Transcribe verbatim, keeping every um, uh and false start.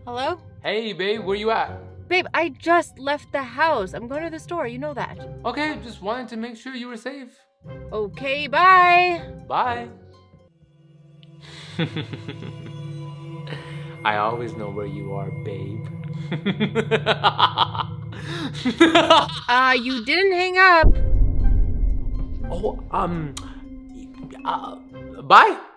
Hello? Hey, babe, where you at? Babe, I just left the house. I'm going to the store, you know that. Okay, just wanted to make sure you were safe. Okay, bye. Bye. I always know where you are, babe. uh, you didn't hang up. Oh, um, uh, bye.